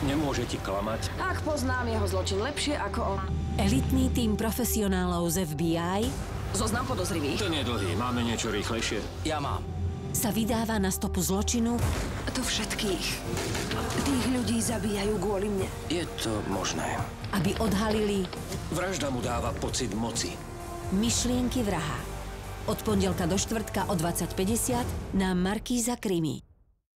Nemôže ti klamať. Ak poznám jeho zločin lepšie ako on. Elitný tím profesionálov z FBI Zoznam podozrivých. Ten je dlhý, máme niečo rýchlejšie. Ja mám. sa vydáva na stopu zločinu, To všetkých. Tých ľudí zabíjajú kvôli mne. Je to možné. aby odhalili Vražda mu dáva pocit moci. myšlienky vraha. Od pondelka do štvrtka o 20:50 na Markíza Krimi.